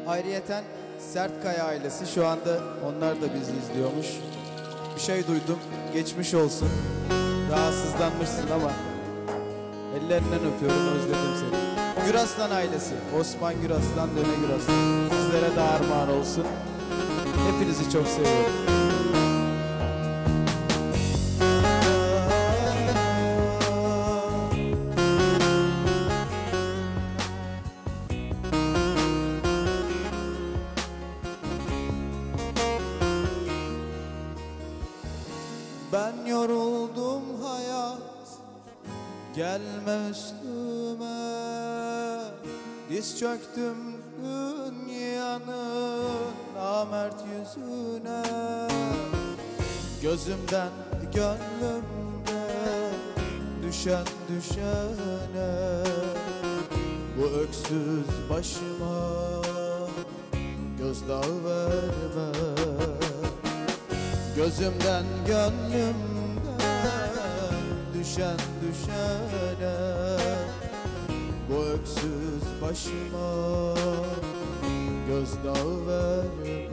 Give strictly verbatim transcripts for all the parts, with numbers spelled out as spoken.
Ayrıyeten Sertkaya ailesi şu anda onlar da bizi izliyormuş. Bir şey duydum, geçmiş olsun. Rahatsızlanmışsın ama ellerinden öpüyorum, özledim seni. Güraslan ailesi, Osman Güraslan, Döne Güraslan. Sizlere de armağan olsun. Hepinizi çok seviyorum. Ben yoruldum hayat, gelme üstüme. Diz çöktüm dünyanın namert yüzüne. Gözümden gönlümde düşen düşene. Bu öksüz başıma gözdağı verme. Gözümden gönlümden düşen düşene. Bu öksüz başıma gözdağı verme.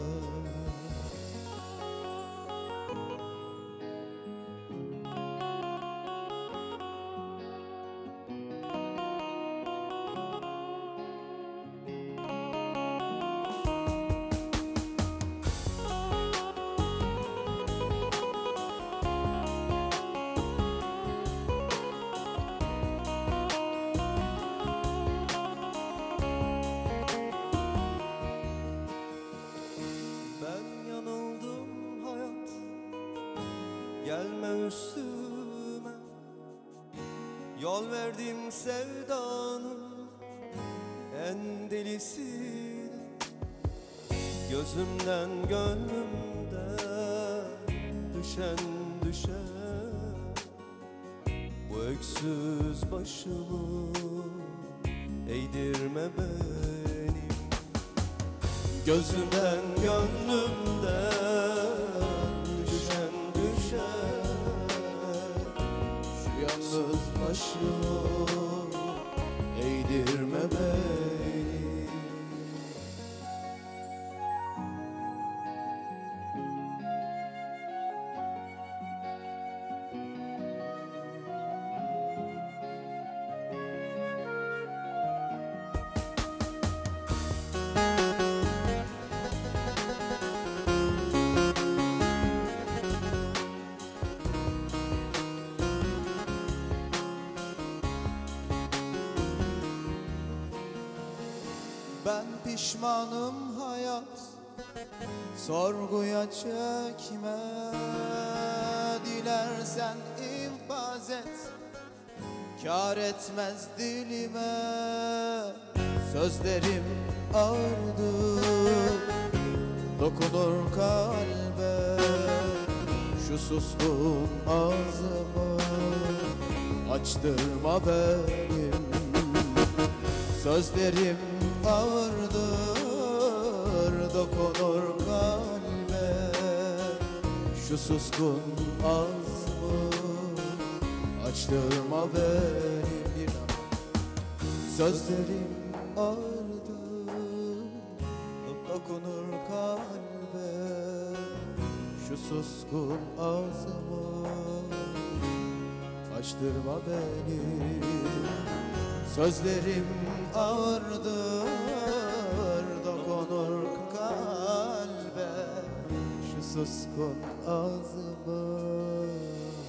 Gelme üstüme, yol verdim sevdanın en delisine. Gözümden gönlümden düşen düşen. Bu öksüz başımı eğdirme benim. Gözümden gönlümden yalnız başımı eğdirme beni. Ben pişmanım hayat, sorguya çekme. Dilersen infaz et, kâr etmez dilime. Sözlerim ağırdır, dokunur kalbe. Şu suskun ağzımı açtırma benim. Sözlerim ağırdır, dokunur kalbe. Şu suskun ağzımı açtırma benim bir an. Sözlerim ağırdır, dokunur kalbe. Şu suskun ağzımı açtırma benim. Sözlerim ağırdır, dokunur kalbe. Şu suskun ağzımı